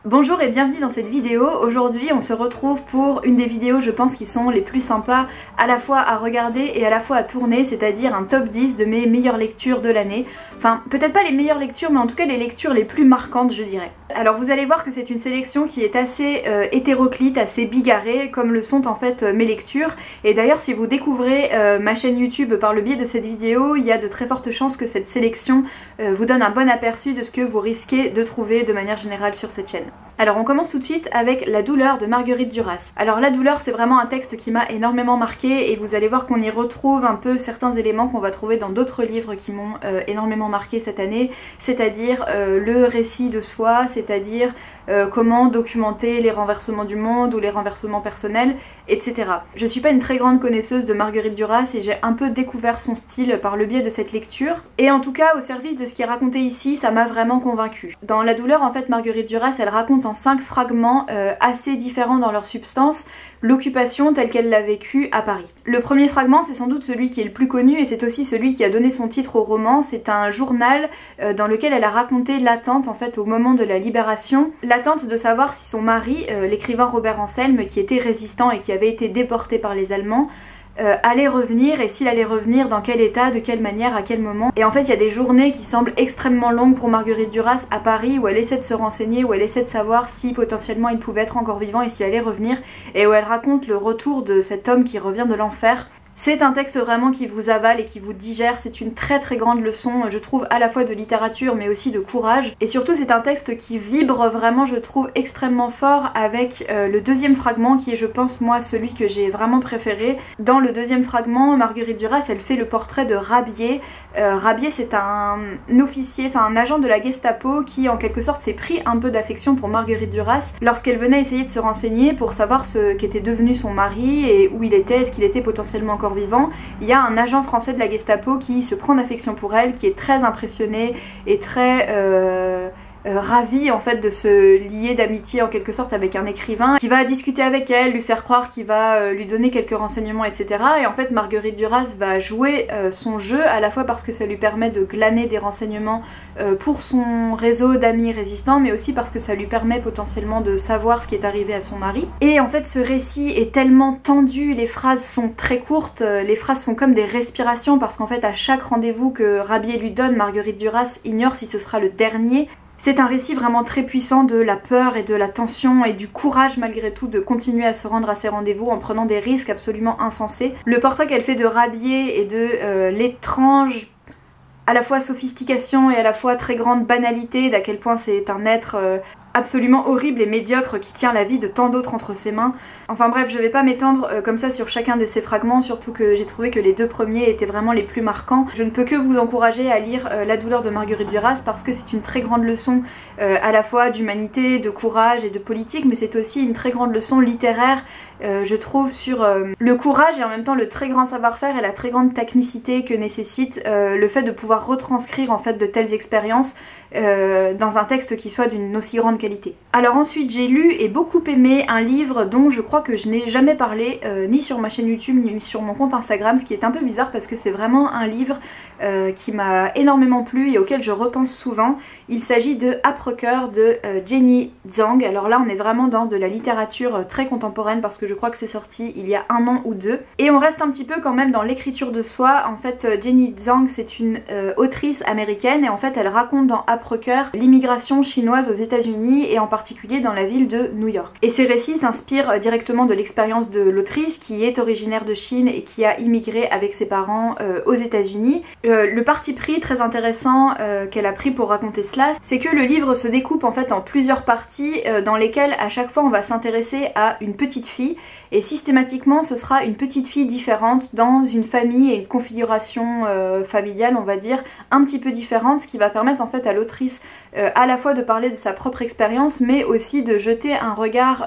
Bonjour et bienvenue dans cette vidéo. Aujourd'hui on se retrouve pour une des vidéos je pense qui sont les plus sympas à la fois à regarder et à la fois à tourner, c'est-à-dire un top 10 de mes meilleures lectures de l'année. Enfin peut-être pas les meilleures lectures mais en tout cas les lectures les plus marquantes je dirais. Alors vous allez voir que c'est une sélection qui est assez hétéroclite, assez bigarrée comme le sont en fait mes lectures. Et d'ailleurs si vous découvrez ma chaîne YouTube par le biais de cette vidéo, il y a de très fortes chances que cette sélection vous donne un bon aperçu de ce que vous risquez de trouver de manière générale sur cette chaîne. Alors on commence tout de suite avec La douleur de Marguerite Duras. Alors La douleur c'est vraiment un texte qui m'a énormément marqué et vous allez voir qu'on y retrouve un peu certains éléments qu'on va trouver dans d'autres livres qui m'ont énormément marqué cette année, c'est-à-dire le récit de soi, c'est-à-dire comment documenter les renversements du monde ou les renversements personnels, etc. Je suis pas une très grande connaisseuse de Marguerite Duras et j'ai un peu découvert son style par le biais de cette lecture. Et en tout cas au service de ce qui est raconté ici, ça m'a vraiment convaincue. Dans La douleur en fait Marguerite Duras elle raconte en 5 fragments assez différents dans leur substance l'occupation telle qu'elle l'a vécue à Paris. Le premier fragment c'est sans doute celui qui est le plus connu et c'est aussi celui qui a donné son titre au roman. C'est un journal dans lequel elle a raconté l'attente en fait au moment de la libération, l'attente de savoir si son mari, l'écrivain Robert Anselme qui était résistant et qui avait été déporté par les Allemands, allait revenir et s'il allait revenir dans quel état, de quelle manière, à quel moment. Et en fait il y a des journées qui semblent extrêmement longues pour Marguerite Duras à Paris où elle essaie de se renseigner, où elle essaie de savoir si potentiellement il pouvait être encore vivant et s'il allait revenir, et où elle raconte le retour de cet homme qui revient de l'enfer. C'est un texte vraiment qui vous avale et qui vous digère, c'est une très grande leçon je trouve à la fois de littérature mais aussi de courage. Et surtout c'est un texte qui vibre vraiment je trouve extrêmement fort avec le deuxième fragment qui est je pense moi celui que j'ai vraiment préféré. Dans le deuxième fragment Marguerite Duras elle fait le portrait de Rabier. Rabier c'est un officier, enfin un agent de la Gestapo qui en quelque sorte s'est pris un peu d'affection pour Marguerite Duras lorsqu'elle venait essayer de se renseigner pour savoir ce qu'était devenu son mari et où il était, est-ce qu'il était potentiellement encore vivant. Il y a un agent français de la Gestapo qui se prend d'affection pour elle, qui est très impressionné et très ravi en fait de se lier d'amitié en quelque sorte avec un écrivain qui va discuter avec elle, lui faire croire qu'il va lui donner quelques renseignements etc. Et en fait Marguerite Duras va jouer son jeu à la fois parce que ça lui permet de glaner des renseignements pour son réseau d'amis résistants mais aussi parce que ça lui permet potentiellement de savoir ce qui est arrivé à son mari. Et en fait ce récit est tellement tendu, les phrases sont très courtes, les phrases sont comme des respirations parce qu'en fait à chaque rendez-vous que Rabier lui donne, Marguerite Duras ignore si ce sera le dernier. C'est un récit vraiment très puissant de la peur et de la tension et du courage malgré tout de continuer à se rendre à ses rendez-vous en prenant des risques absolument insensés. Le portrait qu'elle fait de Rabier et de l'étrange à la fois sophistication et à la fois très grande banalité, d'à quel point c'est un être absolument horrible et médiocre qui tient la vie de tant d'autres entre ses mains. Enfin bref, je vais pas m'étendre comme ça sur chacun de ces fragments, surtout que j'ai trouvé que les deux premiers étaient vraiment les plus marquants. Je ne peux que vous encourager à lire La douleur de Marguerite Duras parce que c'est une très grande leçon à la fois d'humanité, de courage et de politique, mais c'est aussi une très grande leçon littéraire je trouve sur le courage et en même temps le très grand savoir-faire et la très grande technicité que nécessite le fait de pouvoir retranscrire en fait de telles expériences dans un texte qui soit d'une aussi grande qualité. Alors ensuite j'ai lu et beaucoup aimé un livre dont je crois que je n'ai jamais parlé ni sur ma chaîne YouTube ni sur mon compte Instagram, ce qui est un peu bizarre parce que c'est vraiment un livre qui m'a énormément plu et auquel je repense souvent. Il s'agit de Âpre-cœur de Jenny Zhang. Alors là on est vraiment dans de la littérature très contemporaine parce que je crois que c'est sorti il y a 1 an ou 2 et on reste un petit peu quand même dans l'écriture de soi. En fait Jenny Zhang c'est une autrice américaine et en fait elle raconte dans Âpre-cœur l'immigration chinoise aux États-Unis et en particulier dans la ville de New York. Et ces récits s'inspirent directement de l'expérience de l'autrice qui est originaire de Chine et qui a immigré avec ses parents aux États-Unis. Le parti pris très intéressant qu'elle a pris pour raconter cela, c'est que le livre se découpe en fait en plusieurs parties dans lesquelles à chaque fois on va s'intéresser à une petite fille et systématiquement ce sera une petite fille différente dans une famille et une configuration familiale on va dire un petit peu différente, ce qui va permettre en fait à l'autrice à la fois de parler de sa propre expérience mais aussi de jeter un regard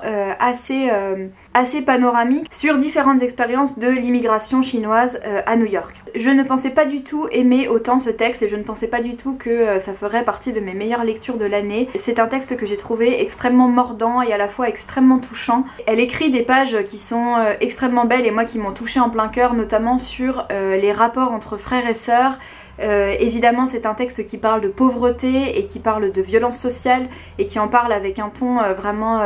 assez panoramique sur différentes expériences de l'immigration chinoise à New York. Je ne pensais pas du tout aimer autant ce texte et je ne pensais pas du tout que ça ferait partie de mes meilleures lectures de l'année. C'est un texte que j'ai trouvé extrêmement mordant et à la fois extrêmement touchant. Elle écrit des pages qui sont extrêmement belles et moi qui m'ont touchée en plein cœur, notamment sur les rapports entre frères et sœurs, Évidemment c'est un texte qui parle de pauvreté et qui parle de violence sociale et qui en parle avec un ton vraiment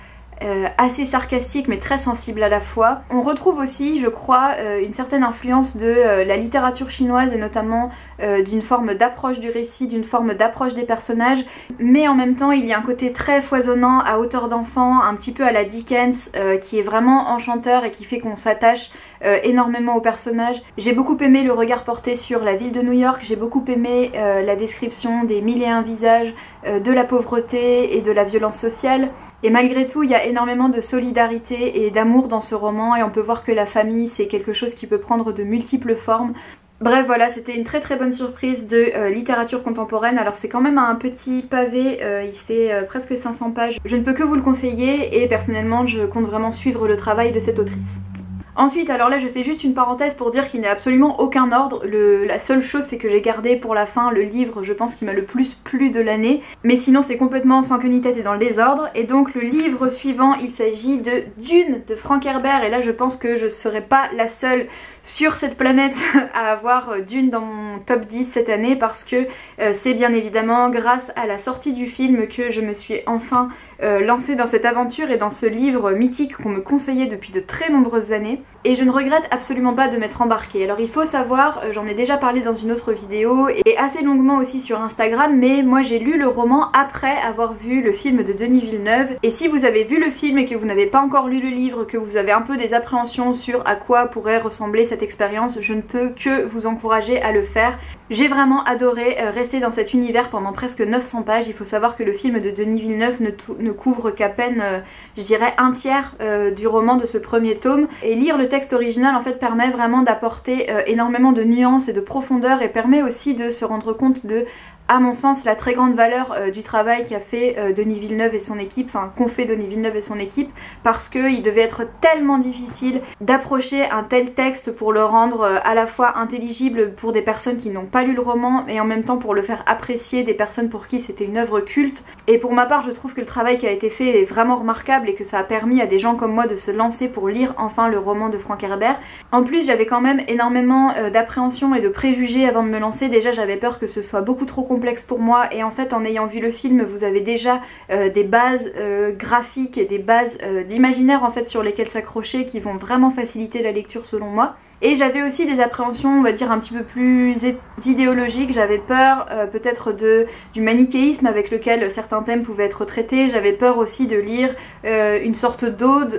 assez sarcastique mais très sensible à la fois. On retrouve aussi, je crois, une certaine influence de la littérature chinoise et notamment d'une forme d'approche du récit, d'une forme d'approche des personnages, mais en même temps il y a un côté très foisonnant à hauteur d'enfant, un petit peu à la Dickens, qui est vraiment enchanteur et qui fait qu'on s'attache énormément aux personnages. J'ai beaucoup aimé le regard porté sur la ville de New York, j'ai beaucoup aimé la description des 1001 visages de la pauvreté et de la violence sociale. Et malgré tout, il y a énormément de solidarité et d'amour dans ce roman et on peut voir que la famille, c'est quelque chose qui peut prendre de multiples formes. Bref, voilà, c'était une très très bonne surprise de littérature contemporaine. Alors c'est quand même un petit pavé, il fait presque 500 pages. Je ne peux que vous le conseiller et personnellement, je compte vraiment suivre le travail de cette autrice. Ensuite, alors là je fais juste une parenthèse pour dire qu'il n'y a absolument aucun ordre. La seule chose c'est que j'ai gardé pour la fin le livre, je pense, qui m'a le plus plu de l'année. Mais sinon c'est complètement sans queue ni tête et dans le désordre. Et donc le livre suivant, il s'agit de Dune de Frank Herbert. Et là je pense que je ne serai pas la seule sur cette planète à avoir Dune dans mon top 10 cette année, parce que c'est bien évidemment grâce à la sortie du film que je me suis enfin lancée dans cette aventure et dans ce livre mythique qu'on me conseillait depuis de très nombreuses années. Et je ne regrette absolument pas de m'être embarquée. Alors il faut savoir, j'en ai déjà parlé dans une autre vidéo et assez longuement aussi sur Instagram, mais moi j'ai lu le roman après avoir vu le film de Denis Villeneuve. Et si vous avez vu le film et que vous n'avez pas encore lu le livre, que vous avez un peu des appréhensions sur à quoi pourrait ressembler cette expérience, je ne peux que vous encourager à le faire. J'ai vraiment adoré rester dans cet univers pendant presque 900 pages. Il faut savoir que le film de Denis Villeneuve ne couvre qu'à peine, je dirais, un tiers du roman de ce premier tome. Et lire le texte original en fait permet vraiment d'apporter énormément de nuances et de profondeur et permet aussi de se rendre compte de, à mon sens, la très grande valeur du travail qu'a fait Denis Villeneuve et son équipe, enfin qu'ont fait Denis Villeneuve et son équipe, parce qu'il devait être tellement difficile d'approcher un tel texte pour le rendre à la fois intelligible pour des personnes qui n'ont pas lu le roman et en même temps pour le faire apprécier des personnes pour qui c'était une œuvre culte. Et pour ma part, je trouve que le travail qui a été fait est vraiment remarquable et que ça a permis à des gens comme moi de se lancer pour lire enfin le roman de Frank Herbert. En plus, j'avais quand même énormément d'appréhension et de préjugés avant de me lancer. Déjà, j'avais peur que ce soit beaucoup trop complexe pour moi et en fait en ayant vu le film vous avez déjà des bases graphiques et des bases d'imaginaire en fait sur lesquelles s'accrocher qui vont vraiment faciliter la lecture selon moi. Et j'avais aussi des appréhensions, on va dire, un petit peu plus idéologiques. J'avais peur peut-être du manichéisme avec lequel certains thèmes pouvaient être traités. J'avais peur aussi de lire une sorte d'ode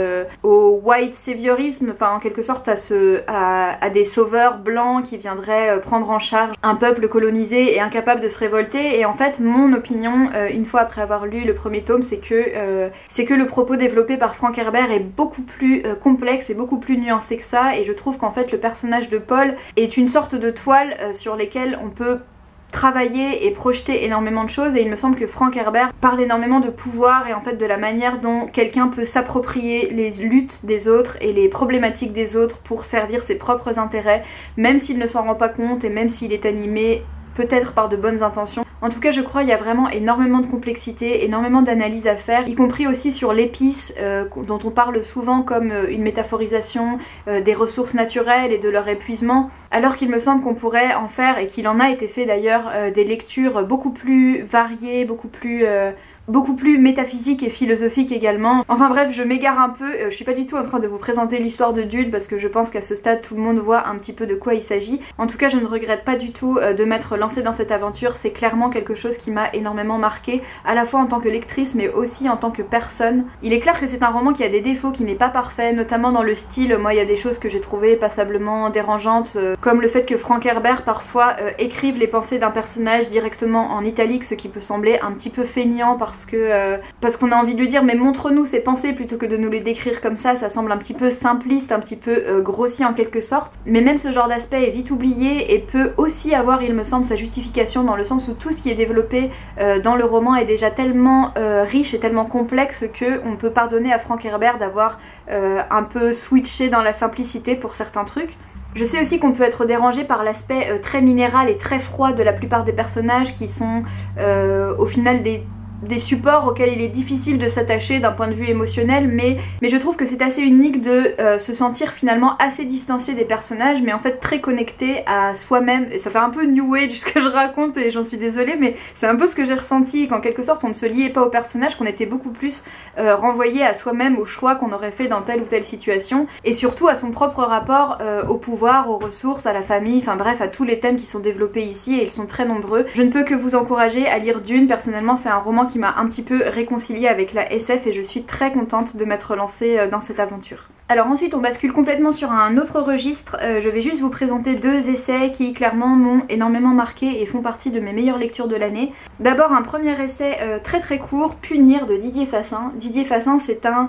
au white saviorisme, enfin en quelque sorte à des sauveurs blancs qui viendraient prendre en charge un peuple colonisé et incapable de se révolter. Et en fait, mon opinion, une fois après avoir lu le premier tome, c'est que le propos développé par Frank Herbert est beaucoup plus complexe et beaucoup plus nuancé que ça. Et je trouve qu'en fait le personnage de Paul est une sorte de toile sur lesquelles on peut travailler et projeter énormément de choses, et il me semble que Frank Herbert parle énormément de pouvoir et en fait de la manière dont quelqu'un peut s'approprier les luttes des autres et les problématiques des autres pour servir ses propres intérêts, même s'il ne s'en rend pas compte et même s'il est animé peut-être par de bonnes intentions. En tout cas, je crois qu'il y a vraiment énormément de complexité, énormément d'analyses à faire, y compris aussi sur l'épice dont on parle souvent comme une métaphorisation des ressources naturelles et de leur épuisement, alors qu'il me semble qu'on pourrait en faire, et qu'il en a été fait d'ailleurs, des lectures beaucoup plus variées, beaucoup plus métaphysique et philosophique également. Enfin bref, je m'égare un peu, je suis pas du tout en train de vous présenter l'histoire de Dune parce que je pense qu'à ce stade tout le monde voit un petit peu de quoi il s'agit. En tout cas, je ne regrette pas du tout de m'être lancée dans cette aventure. C'est clairement quelque chose qui m'a énormément marquée, à la fois en tant que lectrice mais aussi en tant que personne. Il est clair que c'est un roman qui a des défauts, qui n'est pas parfait, notamment dans le style. Moi, il y a des choses que j'ai trouvées passablement dérangeantes, comme le fait que Frank Herbert parfois écrive les pensées d'un personnage directement en italique, ce qui peut sembler un petit peu feignant parce qu'on a envie de lui dire mais montre-nous ses pensées plutôt que de nous les décrire comme ça semble un petit peu simpliste, un petit peu grossier en quelque sorte. Mais même ce genre d'aspect est vite oublié et peut aussi avoir, il me semble, sa justification dans le sens où tout ce qui est développé dans le roman est déjà tellement riche et tellement complexe qu'on peut pardonner à Frank Herbert d'avoir un peu switché dans la simplicité pour certains trucs. Je sais aussi qu'on peut être dérangé par l'aspect très minéral et très froid de la plupart des personnages qui sont au final des supports auxquels il est difficile de s'attacher d'un point de vue émotionnel, mais je trouve que c'est assez unique de se sentir finalement assez distancié des personnages, mais en fait très connecté à soi-même. Et ça fait un peu new age ce que je raconte et j'en suis désolée, mais c'est un peu ce que j'ai ressenti, qu'en quelque sorte on ne se liait pas au personnage, qu'on était beaucoup plus renvoyé à soi-même, aux choix qu'on aurait fait dans telle ou telle situation, et surtout à son propre rapport au pouvoir, aux ressources, à la famille, enfin bref, à tous les thèmes qui sont développés ici, et ils sont très nombreux. Je ne peux que vous encourager à lire Dune. Personnellement, c'est un roman qui m'a un petit peu réconciliée avec la SF et je suis très contente de m'être lancée dans cette aventure. Alors ensuite on bascule complètement sur un autre registre, je vais juste vous présenter deux essais qui clairement m'ont énormément marqué et font partie de mes meilleures lectures de l'année. D'abord un premier essai très court, Punir de Didier Fassin. Didier Fassin, c'est un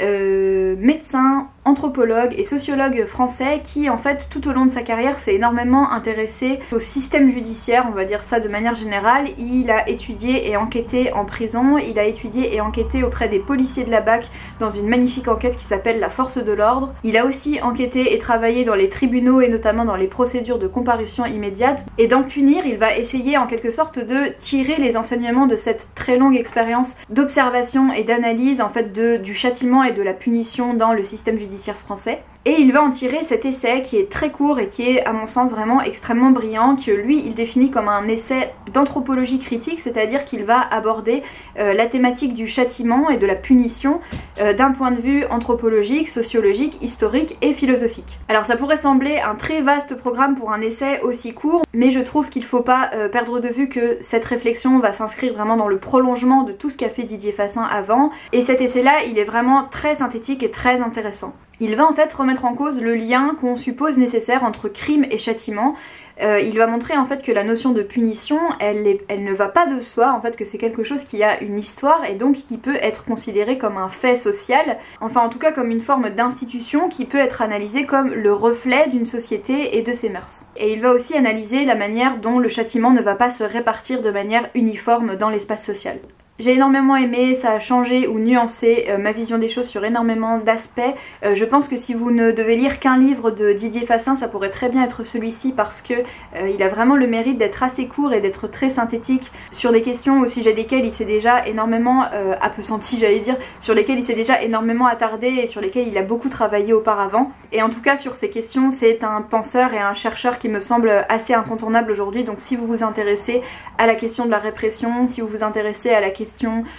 médecin, anthropologue et sociologue français qui en fait tout au long de sa carrière s'est énormément intéressé au système judiciaire, on va dire ça de manière générale. Il a étudié et enquêté en prison, il a étudié et enquêté auprès des policiers de la BAC dans une magnifique enquête qui s'appelle La Force de l'Ordre. Il a aussi enquêté et travaillé dans les tribunaux et notamment dans les procédures de comparution immédiate, et dans Punir il va essayer en quelque sorte de tirer les enseignements de cette très longue expérience d'observation et d'analyse en fait du châtiment et de la punition dans le système judiciaire français. Et il va en tirer cet essai qui est très court et qui est à mon sens vraiment extrêmement brillant, que lui il définit comme un essai d'anthropologie critique, c'est-à-dire qu'il va aborder la thématique du châtiment et de la punition d'un point de vue anthropologique, sociologique, historique et philosophique. Alors ça pourrait sembler un très vaste programme pour un essai aussi court, mais je trouve qu'il ne faut pas perdre de vue que cette réflexion va s'inscrire vraiment dans le prolongement de tout ce qu'a fait Didier Fassin avant, et cet essai-là il est vraiment très synthétique et très intéressant. Il va en fait remettre en cause le lien qu'on suppose nécessaire entre crime et châtiment. Il va montrer en fait que la notion de punition, elle ne va pas de soi, en fait que c'est quelque chose qui a une histoire et donc qui peut être considéré comme un fait social, enfin en tout cas comme une forme d'institution qui peut être analysée comme le reflet d'une société et de ses mœurs. Et il va aussi analyser la manière dont le châtiment ne va pas se répartir de manière uniforme dans l'espace social. J'ai énormément aimé, ça a changé ou nuancé ma vision des choses sur énormément d'aspects. Je pense que si vous ne devez lire qu'un livre de Didier Fassin, ça pourrait très bien être celui-ci parce que il a vraiment le mérite d'être assez court et d'être très synthétique sur des questions au sujet desquelles il s'est déjà énormément appesanti, j'allais dire, sur lesquelles il s'est déjà énormément attardé et sur lesquelles il a beaucoup travaillé auparavant. Et en tout cas sur ces questions, c'est un penseur et un chercheur qui me semble assez incontournable aujourd'hui. Donc si vous vous intéressez à la question de la répression, si vous vous intéressez à la question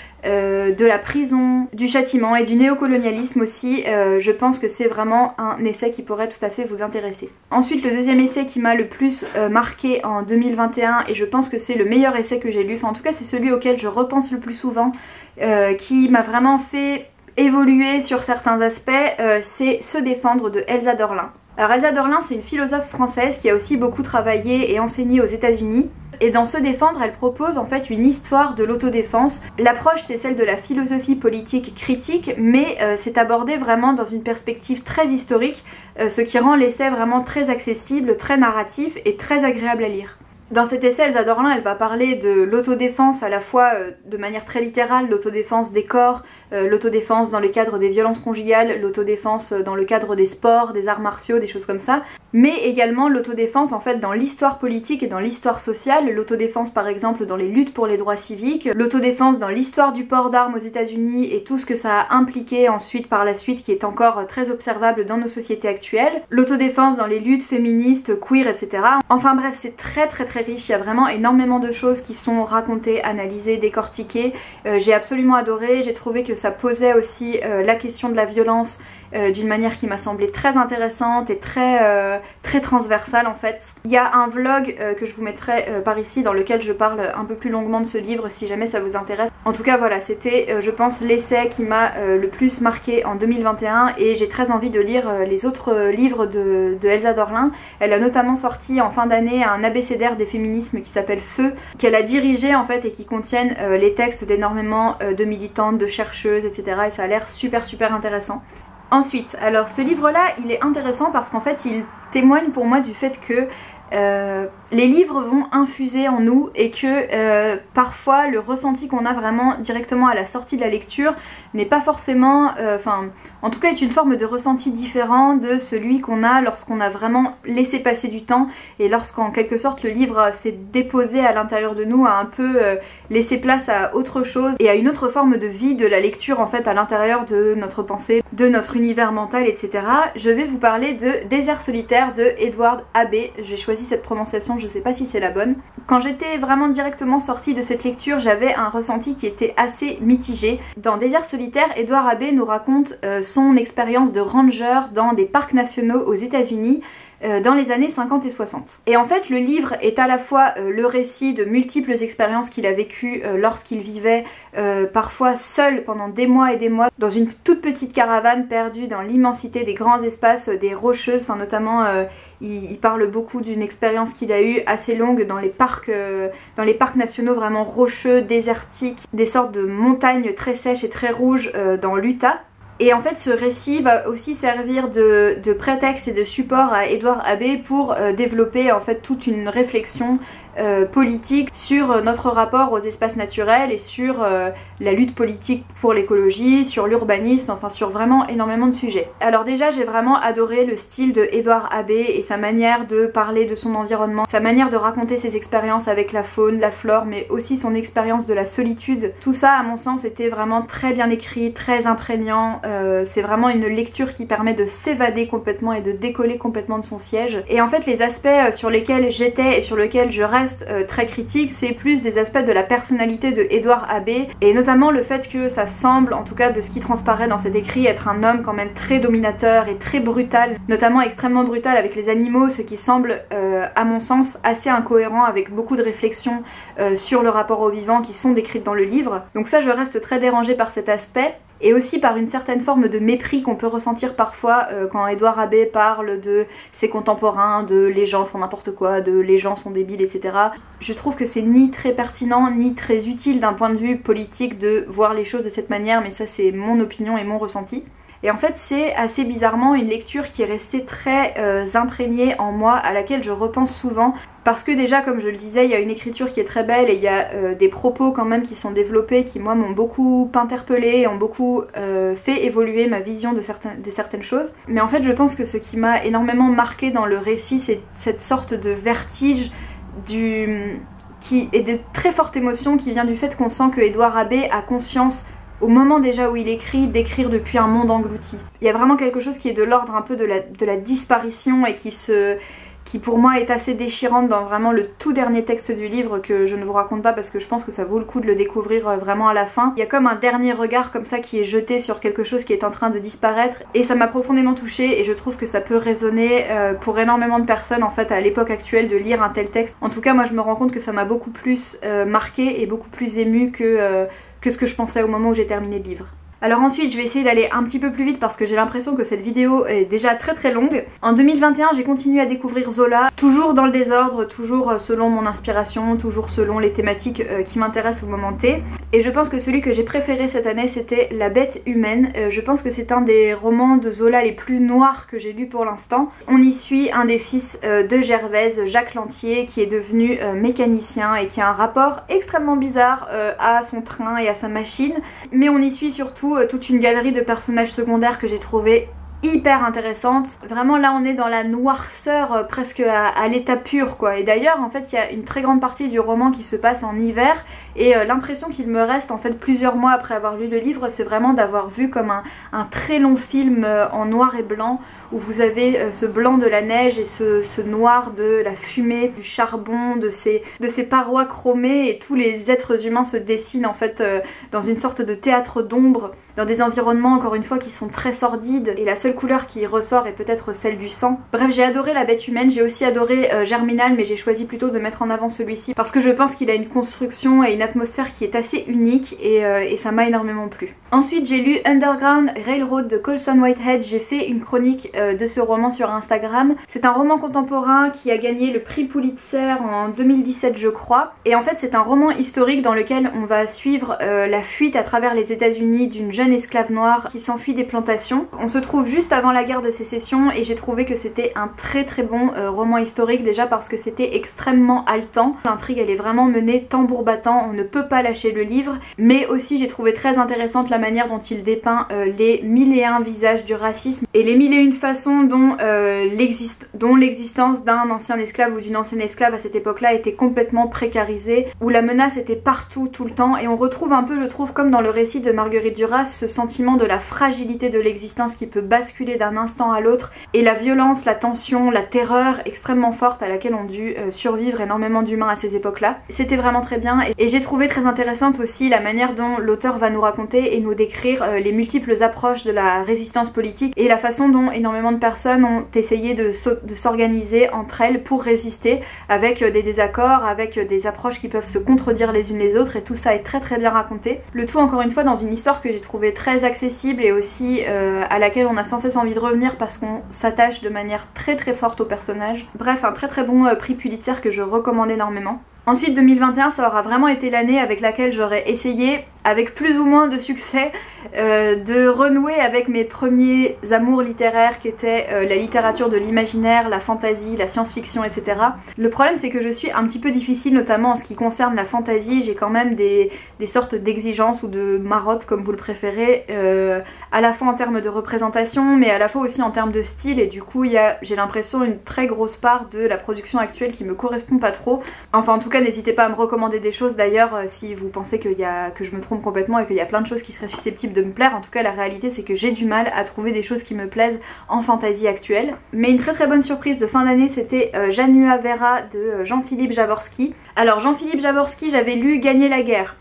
de la prison, du châtiment et du néocolonialisme aussi, je pense que c'est vraiment un essai qui pourrait tout à fait vous intéresser. Ensuite le deuxième essai qui m'a le plus marqué en 2021, et je pense que c'est le meilleur essai que j'ai lu, enfin en tout cas c'est celui auquel je repense le plus souvent, qui m'a vraiment fait évoluer sur certains aspects, c'est Se défendre de Elsa Dorlin. Alors Elsa Dorlin, c'est une philosophe française qui a aussi beaucoup travaillé et enseigné aux États-Unis. Et dans Se défendre, elle propose en fait une histoire de l'autodéfense. L'approche c'est celle de la philosophie politique critique, mais c'est abordé vraiment dans une perspective très historique, ce qui rend l'essai vraiment très accessible, très narratif et très agréable à lire. Dans cet essai, Elsa Dorlin, elle va parler de l'autodéfense à la fois de manière très littérale, l'autodéfense des corps, l'autodéfense dans le cadre des violences conjugales, l'autodéfense dans le cadre des sports, des arts martiaux, des choses comme ça, mais également l'autodéfense en fait dans l'histoire politique et dans l'histoire sociale, l'autodéfense par exemple dans les luttes pour les droits civiques, l'autodéfense dans l'histoire du port d'armes aux États-Unis et tout ce que ça a impliqué ensuite par la suite qui est encore très observable dans nos sociétés actuelles, l'autodéfense dans les luttes féministes, queer, etc. Enfin bref, c'est très riche, il y a vraiment énormément de choses qui sont racontées, analysées, décortiquées. J'ai absolument adoré, j'ai trouvé que ça posait aussi la question de la violence d'une manière qui m'a semblé très intéressante et très transversale en fait. Il y a un vlog que je vous mettrai par ici dans lequel je parle un peu plus longuement de ce livre si jamais ça vous intéresse. En tout cas voilà, c'était je pense l'essai qui m'a le plus marqué en 2021 et j'ai très envie de lire les autres livres de Elsa Dorlin. Elle a notamment sorti en fin d'année un abécédaire des féminismes qui s'appelle Feu, qu'elle a dirigé en fait et qui contiennent les textes d'énormément de militantes, de chercheuses, etc. et ça a l'air super intéressant. Ensuite, alors ce livre-là, il est intéressant parce qu'en fait, il témoigne pour moi du fait que les livres vont infuser en nous et que parfois le ressenti qu'on a vraiment directement à la sortie de la lecture n'est pas forcément, en tout cas est une forme de ressenti différent de celui qu'on a lorsqu'on a vraiment laissé passer du temps et lorsqu'en quelque sorte le livre s'est déposé à l'intérieur de nous, a un peu laissé place à autre chose et à une autre forme de vie de la lecture en fait à l'intérieur de notre pensée, de notre univers mental, etc. Je vais vous parler de Désert solitaire de Edward Abbey. J'ai choisi cette prononciation, je sais pas si c'est la bonne. Quand j'étais vraiment directement sortie de cette lecture, j'avais un ressenti qui était assez mitigé. Dans Désert solitaire, Edward Abbey nous raconte son expérience de ranger dans des parcs nationaux aux États-Unis dans les années 50 et 60. Et en fait le livre est à la fois le récit de multiples expériences qu'il a vécues lorsqu'il vivait parfois seul pendant des mois et des mois dans une toute petite caravane perdue dans l'immensité des grands espaces des Rocheuses, enfin notamment il parle beaucoup d'une expérience qu'il a eue assez longue dans les parcs nationaux vraiment rocheux, désertiques, des sortes de montagnes très sèches et très rouges dans l'Utah. Et en fait ce récit va aussi servir de prétexte et de support à Edward Abbey pour développer en fait toute une réflexion politique sur notre rapport aux espaces naturels et sur la lutte politique pour l'écologie, sur l'urbanisme, enfin sur vraiment énormément de sujets. Alors déjà j'ai vraiment adoré le style de Edward Abbey et sa manière de parler de son environnement, sa manière de raconter ses expériences avec la faune, la flore, mais aussi son expérience de la solitude. Tout ça à mon sens était vraiment très bien écrit, très imprégnant. C'est vraiment une lecture qui permet de s'évader complètement et de décoller complètement de son siège. Et en fait les aspects sur lesquels j'étais et sur lesquels je reste très critique, c'est plus des aspects de la personnalité de Edward Abbey et notamment le fait que ça semble, en tout cas de ce qui transparaît dans cet écrit, être un homme quand même très dominateur et très brutal, notamment extrêmement brutal avec les animaux, ce qui semble à mon sens assez incohérent avec beaucoup de réflexions sur le rapport au vivant qui sont décrites dans le livre. Donc ça je reste très dérangée par cet aspect. Et aussi par une certaine forme de mépris qu'on peut ressentir parfois quand Edward Abbey parle de ses contemporains, de les gens font n'importe quoi, de les gens sont débiles, etc. Je trouve que c'est ni très pertinent ni très utile d'un point de vue politique de voir les choses de cette manière, mais ça c'est mon opinion et mon ressenti. Et en fait c'est assez bizarrement une lecture qui est restée très imprégnée en moi, à laquelle je repense souvent. Parce que déjà comme je le disais, il y a une écriture qui est très belle et il y a des propos quand même qui sont développés qui moi m'ont beaucoup interpellée et ont beaucoup fait évoluer ma vision de certaines choses. Mais en fait je pense que ce qui m'a énormément marqué dans le récit, c'est cette sorte de vertige et de très forte émotion qui vient du fait qu'on sent que Edward Abbey a conscience au moment déjà où il écrit, d'écrire depuis un monde englouti. Il y a vraiment quelque chose qui est de l'ordre un peu de la disparition et qui pour moi est assez déchirante dans vraiment le tout dernier texte du livre que je ne vous raconte pas parce que je pense que ça vaut le coup de le découvrir vraiment à la fin. Il y a comme un dernier regard comme ça qui est jeté sur quelque chose qui est en train de disparaître et ça m'a profondément touchée et je trouve que ça peut résonner pour énormément de personnes en fait à l'époque actuelle de lire un tel texte. En tout cas moi je me rends compte que ça m'a beaucoup plus marqué et beaucoup plus émue que ce que je pensais au moment où j'ai terminé le livre. Alors ensuite je vais essayer d'aller un petit peu plus vite parce que j'ai l'impression que cette vidéo est déjà très longue. En 2021 j'ai continué à découvrir Zola, toujours dans le désordre, toujours selon mon inspiration, toujours selon les thématiques qui m'intéressent au moment T. Et je pense que celui que j'ai préféré cette année c'était La Bête humaine. Je pense que c'est un des romans de Zola les plus noirs que j'ai lu pour l'instant. On y suit un des fils de Gervaise, Jacques Lantier, qui est devenu mécanicien et qui a un rapport extrêmement bizarre à son train et à sa machine. Mais on y suit surtout toute une galerie de personnages secondaires que j'ai trouvé hyper intéressante. Vraiment là on est dans la noirceur presque à l'état pur quoi. Et d'ailleurs en fait il y a une très grande partie du roman qui se passe en hiver et l'impression qu'il me reste en fait plusieurs mois après avoir lu le livre, c'est vraiment d'avoir vu comme un très long film en noir et blanc où vous avez ce blanc de la neige et ce noir de la fumée, du charbon, de ces parois chromées, et tous les êtres humains se dessinent en fait dans une sorte de théâtre d'ombre, dans des environnements encore une fois qui sont très sordides et la seule couleur qui ressort est peut-être celle du sang. Bref, j'ai adoré La Bête humaine, j'ai aussi adoré Germinal, mais j'ai choisi plutôt de mettre en avant celui-ci parce que je pense qu'il a une construction et une atmosphère qui est assez unique et ça m'a énormément plu. Ensuite j'ai lu Underground Railroad de Colson Whitehead. J'ai fait une chronique de ce roman sur Instagram. C'est un roman contemporain qui a gagné le prix Pulitzer en 2017 je crois, et en fait c'est un roman historique dans lequel on va suivre la fuite à travers les États-Unis d'une jeune esclave noire qui s'enfuit des plantations. On se trouve juste juste avant la guerre de sécession et j'ai trouvé que c'était un très bon roman historique, déjà parce que c'était extrêmement haletant. L'intrigue elle est vraiment menée tambour battant, on ne peut pas lâcher le livre, mais aussi j'ai trouvé très intéressante la manière dont il dépeint les 1001 visages du racisme et les 1001 façons dont l'existence d'un ancien esclave ou d'une ancienne esclave à cette époque-là était complètement précarisée, où la menace était partout tout le temps, et on retrouve un peu, je trouve, comme dans le récit de Marguerite Duras, ce sentiment de la fragilité de l'existence qui peut basculer d'un instant à l'autre, et la violence, la tension, la terreur extrêmement forte à laquelle ont dû survivre énormément d'humains à ces époques-là. C'était vraiment très bien, et j'ai trouvé très intéressante aussi la manière dont l'auteur va nous raconter et nous décrire les multiples approches de la résistance politique et la façon dont énormément de personnes ont essayé de s'organiser entre elles pour résister, avec des désaccords, avec des approches qui peuvent se contredire les unes les autres, et tout ça est très bien raconté. Le tout encore une fois dans une histoire que j'ai trouvé très accessible et aussi à laquelle on a sans cesse envie de revenir parce qu'on s'attache de manière très forte au personnage. Bref, un très bon prix Pulitzer que je recommande énormément. Ensuite 2021 ça aura vraiment été l'année avec laquelle j'aurais essayé, avec plus ou moins de succès, de renouer avec mes premiers amours littéraires qui étaient la littérature de l'imaginaire, la fantasy, la science-fiction, etc. Le problème c'est que je suis un petit peu difficile, notamment en ce qui concerne la fantasy. J'ai quand même des sortes d'exigences ou de marottes comme vous le préférez, à la fois en termes de représentation mais à la fois aussi en termes de style, et du coup j'ai l'impression une très grosse part de la production actuelle qui me correspond pas trop. Enfin en tout cas n'hésitez pas à me recommander des choses d'ailleurs si vous pensez que je me trompe complètement et qu'il y a plein de choses qui seraient susceptibles de me plaire. En tout cas la réalité c'est que j'ai du mal à trouver des choses qui me plaisent en fantasy actuelle. Mais une très bonne surprise de fin d'année c'était Janua Vera de Jean-Philippe Jaworski. Alors Jean-Philippe Jaworski, j'avais lu Gagner la guerre,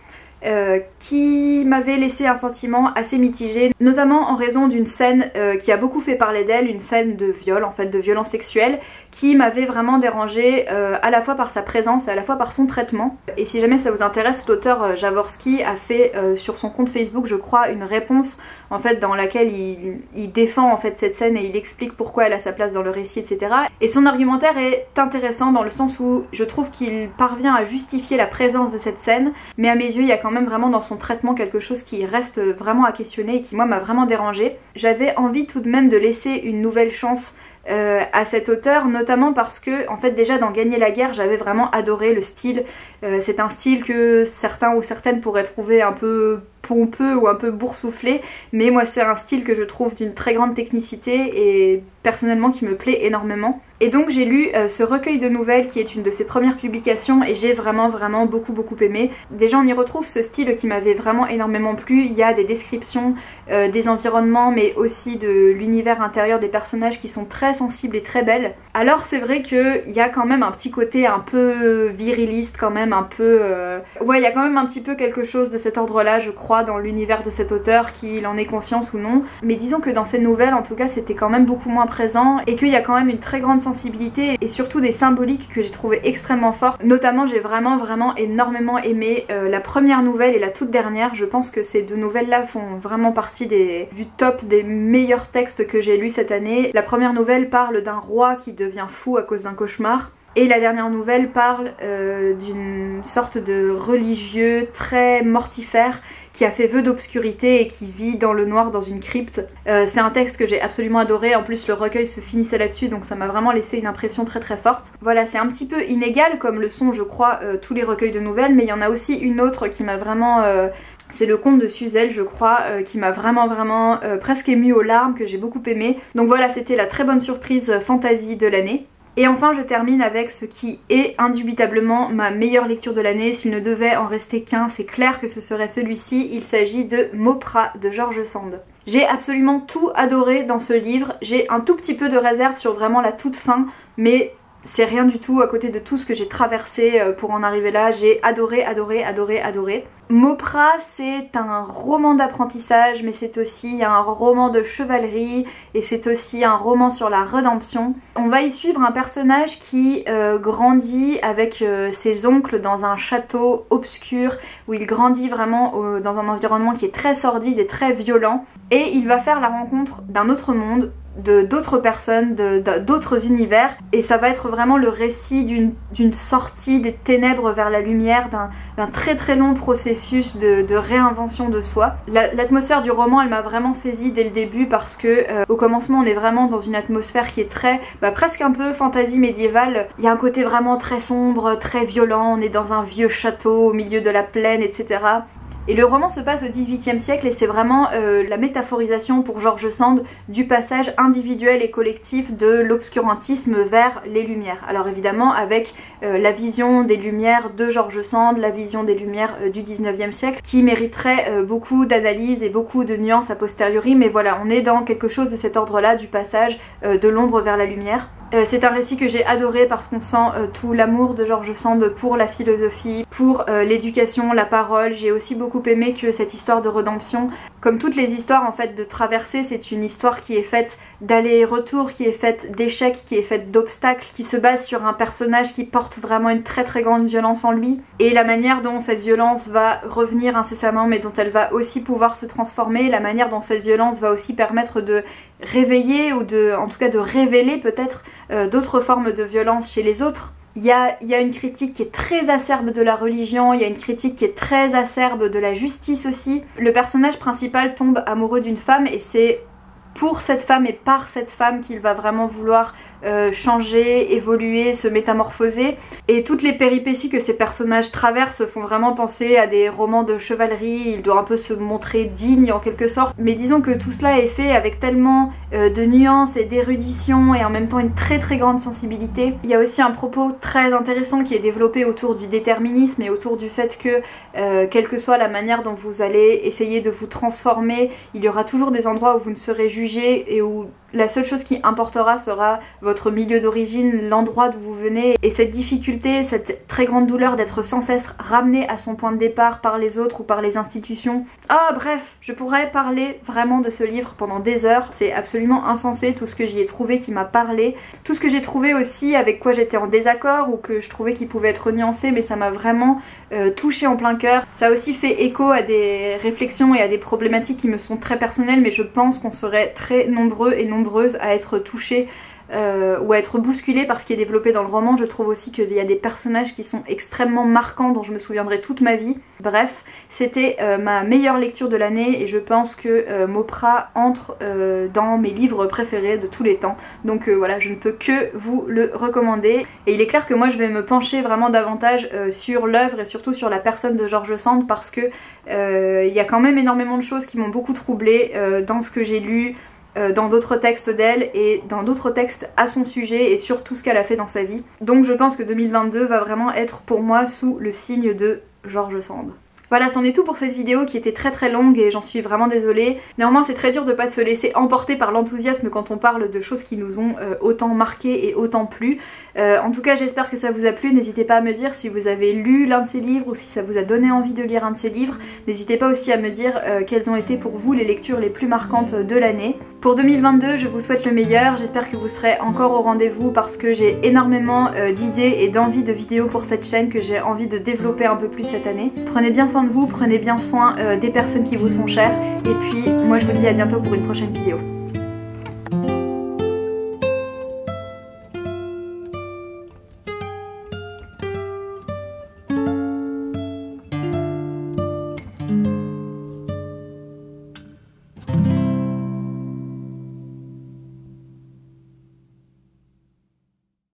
qui m'avait laissé un sentiment assez mitigé, notamment en raison d'une scène qui a beaucoup fait parler d'elle, une scène de viol, en fait de violence sexuelle, qui m'avait vraiment dérangée à la fois par sa présence et à la fois par son traitement. Et si jamais ça vous intéresse, l'auteur Jaworski a fait sur son compte Facebook je crois une réponse en fait dans laquelle il défend en fait cette scène et il explique pourquoi elle a sa place dans le récit, etc. Et son argumentaire est intéressant dans le sens où je trouve qu'il parvient à justifier la présence de cette scène, mais à mes yeux il y a quand même vraiment dans son traitement quelque chose qui reste vraiment à questionner et qui moi m'a vraiment dérangée. J'avais envie tout de même de laisser une nouvelle chance à cet auteur, notamment parce que en fait déjà dans Gagner la guerre j'avais vraiment adoré le style. C'est un style que certains ou certaines pourraient trouver un peu pompeux ou un peu boursouflé, mais moi c'est un style que je trouve d'une très grande technicité et personnellement qui me plaît énormément. Et donc j'ai lu ce recueil de nouvelles qui est une de ses premières publications et j'ai vraiment beaucoup aimé. Déjà on y retrouve ce style qui m'avait vraiment énormément plu. Il y a des descriptions des environnements mais aussi de l'univers intérieur des personnages qui sont très sensibles et très belles. Alors c'est vrai qu'il y a quand même un petit côté un peu viriliste quand même, un peu... Ouais, il y a quand même un petit peu quelque chose de cet ordre là je crois dans l'univers de cet auteur, qu'il en ait conscience ou non. Mais disons que dans ces nouvelles en tout cas c'était quand même beaucoup moins présent et qu'il y a quand même une très grande sensibilité et surtout des symboliques que j'ai trouvé extrêmement fortes. Notamment j'ai vraiment énormément aimé la première nouvelle et la toute dernière. Je pense que ces deux nouvelles là font vraiment partie du top des meilleurs textes que j'ai lus cette année. La première nouvelle parle d'un roi qui devient fou à cause d'un cauchemar. Et la dernière nouvelle parle d'une sorte de religieux très mortifère qui a fait vœu d'obscurité et qui vit dans le noir dans une crypte. C'est un texte que j'ai absolument adoré, en plus le recueil se finissait là-dessus donc ça m'a vraiment laissé une impression très forte. Voilà, c'est un petit peu inégal comme le sont je crois tous les recueils de nouvelles, mais il y en a aussi une autre qui m'a vraiment... c'est le conte de Suzel je crois, qui m'a vraiment presque émue aux larmes, que j'ai beaucoup aimé. Donc voilà, c'était la très bonne surprise fantasy de l'année. Et enfin je termine avec ce qui est indubitablement ma meilleure lecture de l'année. S'il ne devait en rester qu'un, c'est clair que ce serait celui-ci. Il s'agit de Mauprat de George Sand. J'ai absolument tout adoré dans ce livre. J'ai un tout petit peu de réserve sur vraiment la toute fin, mais c'est rien du tout à côté de tout ce que j'ai traversé pour en arriver là. J'ai adoré. Mauprat, c'est un roman d'apprentissage, mais c'est aussi un roman de chevalerie et c'est aussi un roman sur la rédemption. On va y suivre un personnage qui grandit avec ses oncles dans un château obscur où il grandit vraiment dans un environnement qui est très sordide et très violent, et il va faire la rencontre d'un autre monde, d'autres personnes, d'autres univers, et ça va être vraiment le récit d'une sortie des ténèbres vers la lumière, d'un très long processus processus de réinvention de soi. L'atmosphère du roman, elle m'a vraiment saisie dès le début parce que au commencement on est vraiment dans une atmosphère qui est très, presque un peu fantasy médiévale. Il y a un côté vraiment très sombre, très violent, on est dans un vieux château au milieu de la plaine, etc. Et le roman se passe au XVIIIe siècle et c'est vraiment la métaphorisation pour George Sand du passage individuel et collectif de l'obscurantisme vers les Lumières. Alors évidemment avec la vision des Lumières de George Sand, la vision des Lumières du XIXe siècle qui mériterait beaucoup d'analyse et beaucoup de nuances a posteriori, mais voilà, on est dans quelque chose de cet ordre-là, du passage de l'ombre vers la lumière. C'est un récit que j'ai adoré parce qu'on sent tout l'amour de George Sand pour la philosophie, pour l'éducation, la parole. J'ai aussi beaucoup aimé que cette histoire de rédemption, comme toutes les histoires en fait de traversée, c'est une histoire qui est faite d'aller-retour, qui est faite d'échecs, qui est faite d'obstacles, qui se base sur un personnage qui porte vraiment une très très grande violence en lui, et la manière dont cette violence va revenir incessamment mais dont elle va aussi pouvoir se transformer, la manière dont cette violence va aussi permettre de réveiller ou en tout cas de révéler peut-être d'autres formes de violence chez les autres. Il y a une critique qui est très acerbe de la religion, il y a une critique qui est très acerbe de la justice aussi. Le personnage principal tombe amoureux d'une femme et c'est pour cette femme et par cette femme qu'il va vraiment vouloir changer, évoluer, se métamorphoser. Et toutes les péripéties que ces personnages traversent font vraiment penser à des romans de chevalerie. Il doit un peu se montrer digne en quelque sorte. Mais disons que tout cela est fait avec tellement de nuances et d'érudition et en même temps une très très grande sensibilité. Il y a aussi un propos très intéressant qui est développé autour du déterminisme et autour du fait que quelle que soit la manière dont vous allez essayer de vous transformer, il y aura toujours des endroits où vous ne serez jugé et où la seule chose qui importera sera votre milieu d'origine, l'endroit d'où vous venez, et cette difficulté, cette très grande douleur d'être sans cesse ramené à son point de départ par les autres ou par les institutions. Ah bref, je pourrais parler vraiment de ce livre pendant des heures, c'est absolument insensé tout ce que j'y ai trouvé qui m'a parlé, tout ce que j'ai trouvé aussi avec quoi j'étais en désaccord ou que je trouvais qu'il pouvait être nuancé, mais ça m'a vraiment touché en plein cœur. Ça a aussi fait écho à des réflexions et à des problématiques qui me sont très personnelles, mais je pense qu'on serait très nombreux et nombreuses à être touchés ou à être bousculés par ce qui est développé dans le roman. Je trouve aussi qu'il y a des personnages qui sont extrêmement marquants dont je me souviendrai toute ma vie. Bref, c'était ma meilleure lecture de l'année et je pense que Mauprat entre dans mes livres préférés de tous les temps. Donc voilà, je ne peux que vous le recommander. Et il est clair que moi je vais me pencher vraiment davantage sur l'œuvre et surtout sur la personne de George Sand parce que il y a quand même énormément de choses qui m'ont beaucoup troublée dans ce que j'ai lu, dans d'autres textes d'elle et dans d'autres textes à son sujet et sur tout ce qu'elle a fait dans sa vie. Donc je pense que 2022 va vraiment être pour moi sous le signe de George Sand. Voilà, c'en est tout pour cette vidéo qui était très très longue et j'en suis vraiment désolée. Néanmoins c'est très dur de pas se laisser emporter par l'enthousiasme quand on parle de choses qui nous ont autant marqué et autant plu. En tout cas j'espère que ça vous a plu, n'hésitez pas à me dire si vous avez lu l'un de ces livres ou si ça vous a donné envie de lire un de ces livres. N'hésitez pas aussi à me dire quelles ont été pour vous les lectures les plus marquantes de l'année. Pour 2022 je vous souhaite le meilleur, j'espère que vous serez encore au rendez-vous parce que j'ai énormément d'idées et d'envie de vidéos pour cette chaîne que j'ai envie de développer un peu plus cette année. Prenez bien soin de vous, prenez bien soin des personnes qui vous sont chères et puis moi je vous dis à bientôt pour une prochaine vidéo.